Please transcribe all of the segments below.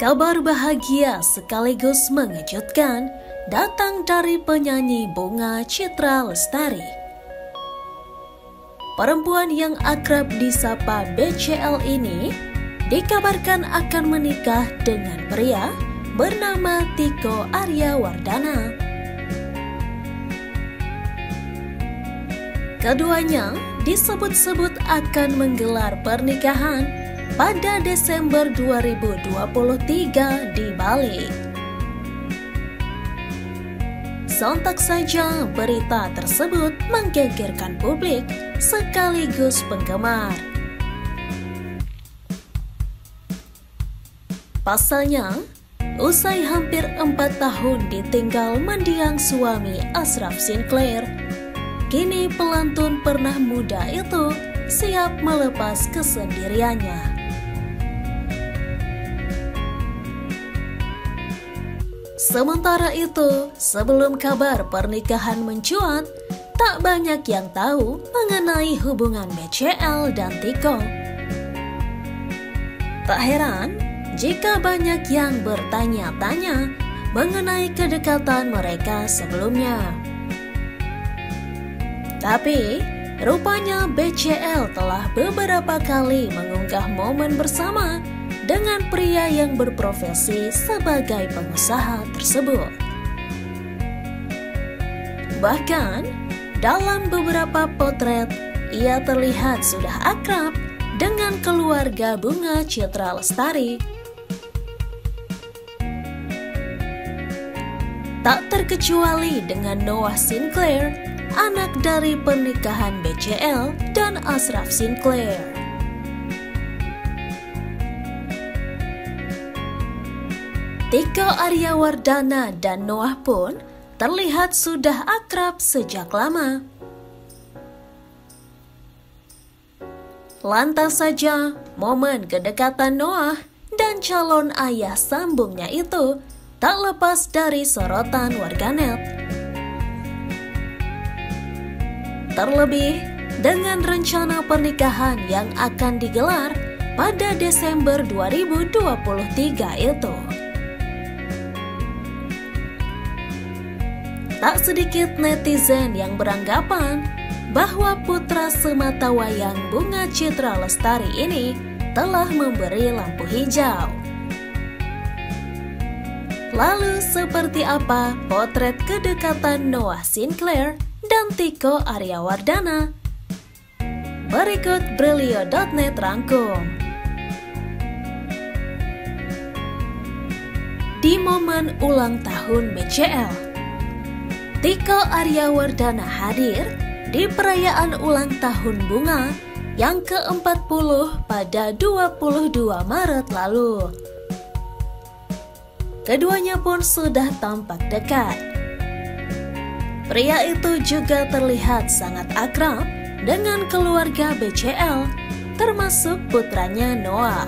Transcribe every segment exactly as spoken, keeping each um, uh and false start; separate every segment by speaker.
Speaker 1: Kabar bahagia sekaligus mengejutkan datang dari penyanyi Bunga Citra Lestari. Perempuan yang akrab disapa B C L ini dikabarkan akan menikah dengan pria bernama Tiko Aryawardana. Keduanya disebut-sebut akan menggelar pernikahan pada Desember dua ribu dua puluh tiga di Bali. Sontak saja berita tersebut menggegerkan publik sekaligus penggemar. Pasalnya, usai hampir empat tahun ditinggal mendiang suami Ashraf Sinclair, kini pelantun pernah muda itu siap melepas kesendiriannya. Sementara itu, sebelum kabar pernikahan mencuat, tak banyak yang tahu mengenai hubungan B C L dan Tiko. Tak heran jika banyak yang bertanya-tanya mengenai kedekatan mereka sebelumnya. Tapi, rupanya B C L telah beberapa kali mengunggah momen bersama dengan pria yang berprofesi sebagai pengusaha tersebut. Bahkan, dalam beberapa potret, ia terlihat sudah akrab dengan keluarga Bunga Citra Lestari. Tak terkecuali dengan Noah Sinclair, anak dari pernikahan B C L dan Ashraf Sinclair. Tiko Aryawardana dan Noah pun terlihat sudah akrab sejak lama. Lantas saja, momen kedekatan Noah dan calon ayah sambungnya itu tak lepas dari sorotan warganet. Terlebih dengan rencana pernikahan yang akan digelar pada Desember dua ribu dua puluh tiga itu. Tak sedikit netizen yang beranggapan bahwa putra sematawayang Bunga Citra Lestari ini telah memberi lampu hijau. Lalu seperti apa potret kedekatan Noah Sinclair dan Tiko Aryawardana? Berikut Brilio dot net rangkum. Di momen ulang tahun B C L, Tiko Aryawardana hadir di perayaan ulang tahun Bunga yang ke empat puluh pada dua puluh dua Maret lalu. Keduanya pun sudah tampak dekat. Pria itu juga terlihat sangat akrab dengan keluarga B C L, termasuk putranya Noah.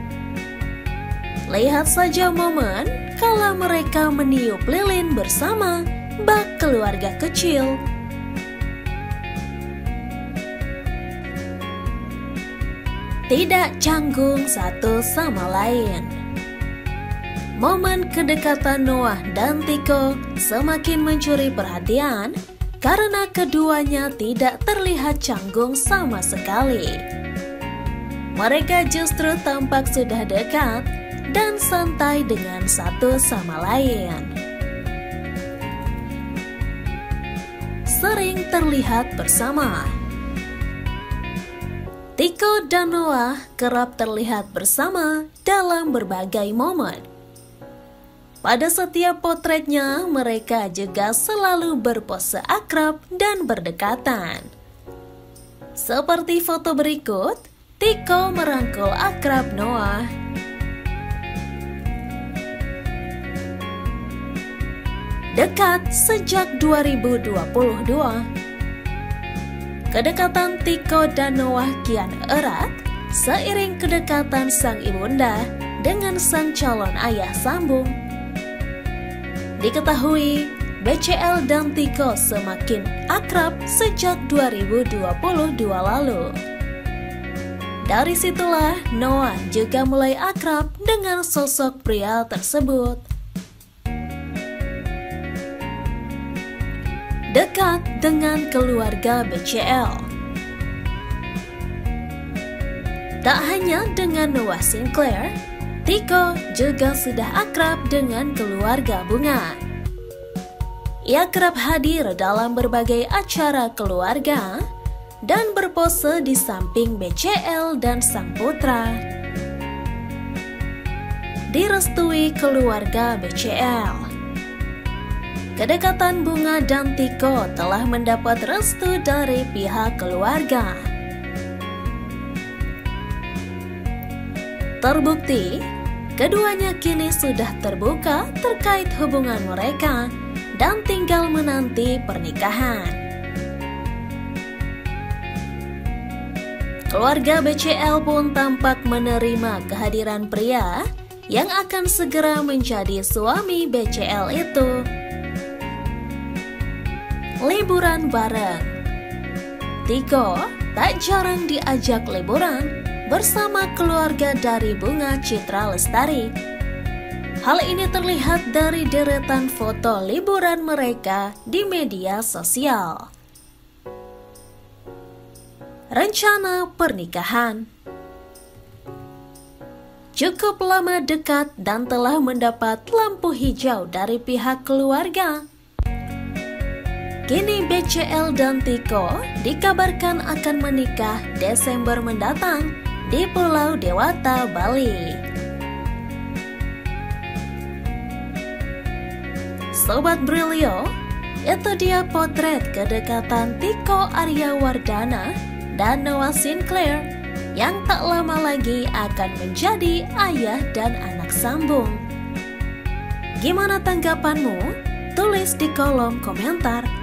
Speaker 1: Lihat saja momen kala mereka meniup lilin bersama bak keluarga kecil. Tidak canggung satu sama lain. Momen kedekatan Noah dan Tiko semakin mencuri perhatian karena keduanya tidak terlihat canggung sama sekali. Mereka justru tampak sudah dekat dan santai dengan satu sama lain. Sering terlihat bersama. Tiko dan Noah kerap terlihat bersama dalam berbagai momen. Pada setiap potretnya, mereka juga selalu berpose akrab dan berdekatan. Seperti foto berikut, Tiko merangkul akrab Noah. Dekat sejak dua ribu dua puluh dua. Kedekatan Tiko dan Noah kian erat seiring kedekatan sang ibunda dengan sang calon ayah sambung. Diketahui, B C L dan Tiko semakin akrab sejak dua ribu dua puluh dua lalu. Dari situlah Noah juga mulai akrab dengan sosok pria tersebut. Dekat dengan keluarga B C L. Tak hanya dengan Noah Sinclair, Tycho juga sudah akrab dengan keluarga Bunga. Ia kerap hadir dalam berbagai acara keluarga dan berpose di samping B C L dan sang putra. Direstui keluarga B C L. Kedekatan Bunga dan Tycho telah mendapat restu dari pihak keluarga. Terbukti, keduanya kini sudah terbuka terkait hubungan mereka dan tinggal menanti pernikahan. Keluarga B C L pun tampak menerima kehadiran pria yang akan segera menjadi suami B C L itu. Liburan bareng. Tycho tak jarang diajak liburan bersama keluarga dari Bunga Citra Lestari. Hal ini terlihat dari deretan foto liburan mereka di media sosial. Rencana pernikahan. Cukup lama dekat dan telah mendapat lampu hijau dari pihak keluarga. Kini B C L dan Tycho dikabarkan akan menikah Desember mendatang di Pulau Dewata, Bali. Sobat Brilio, itu dia potret kedekatan Tycho Aryawardana dan Noah Sinclair yang tak lama lagi akan menjadi ayah dan anak sambung. Gimana tanggapanmu? Tulis di kolom komentar.